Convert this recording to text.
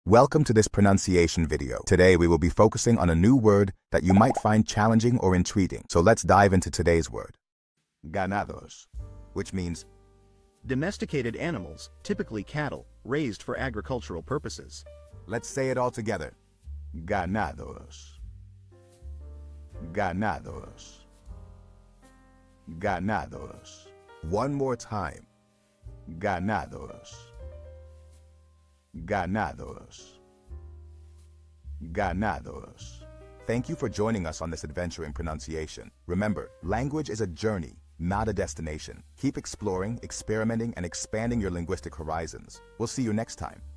Welcome to this pronunciation video. Today we will be focusing on a new word that you might find challenging or intriguing. So let's dive into today's word. Ganados, which means domesticated animals, typically cattle, raised for agricultural purposes. let's say it all together. Ganados. Ganados. Ganados. One more time. Ganados. Ganados. Ganados. Thank you for joining us on this adventure in pronunciation. Remember, language is a journey, not a destination. Keep exploring, experimenting, and expanding your linguistic horizons. We'll see you next time.